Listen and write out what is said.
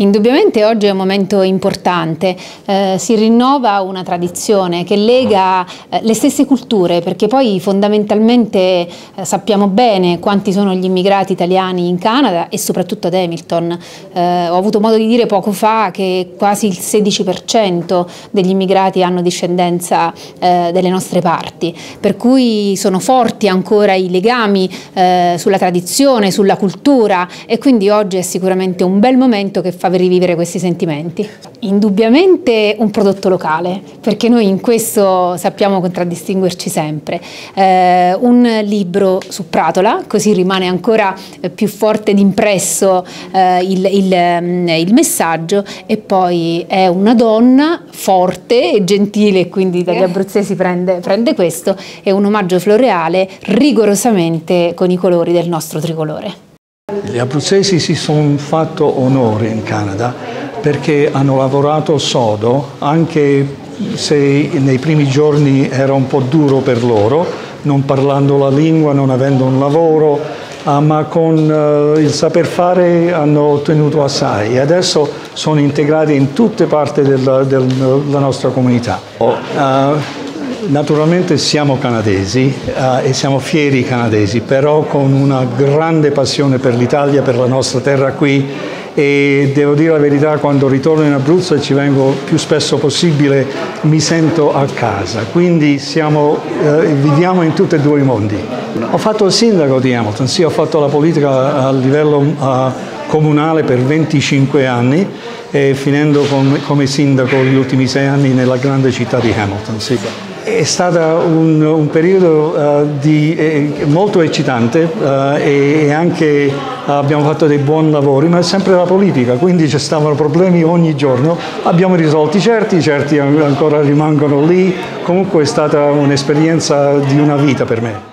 Indubbiamente oggi è un momento importante, si rinnova una tradizione che lega le stesse culture, perché poi fondamentalmente sappiamo bene quanti sono gli immigrati italiani in Canada e soprattutto ad Hamilton. Ho avuto modo di dire poco fa che quasi il 16% degli immigrati hanno discendenza delle nostre parti, per cui sono forti ancora i legami sulla tradizione, sulla cultura, e quindi oggi è sicuramente un bel momento che fa rivivere questi sentimenti. Indubbiamente un prodotto locale, perché noi in questo sappiamo contraddistinguerci sempre. Un libro su Pratola, così rimane ancora più forte ed impresso il messaggio, e poi è una donna forte e gentile, quindi dagli abruzzesi prende questo, è un omaggio floreale rigorosamente con i colori del nostro tricolore. Gli abruzzesi si sono fatto onore in Canada perché hanno lavorato sodo, anche se nei primi giorni era un po' duro per loro, non parlando la lingua, non avendo un lavoro, ma con il saper fare hanno ottenuto assai e adesso sono integrati in tutte parti della nostra comunità. Naturalmente siamo canadesi e siamo fieri canadesi, però con una grande passione per l'Italia, per la nostra terra qui, e devo dire la verità, quando ritorno in Abruzzo e ci vengo più spesso possibile mi sento a casa, quindi viviamo in tutti e due i mondi. Ho fatto il sindaco di Hamilton, sì, ho fatto la politica a livello comunale per 25 anni e finendo come sindaco gli ultimi 6 anni nella grande città di Hamilton. Sì. È stato un periodo molto eccitante e anche abbiamo fatto dei buoni lavori, ma è sempre la politica, quindi ci stavano problemi ogni giorno, abbiamo risolti certi ancora rimangono lì, comunque è stata un'esperienza di una vita per me.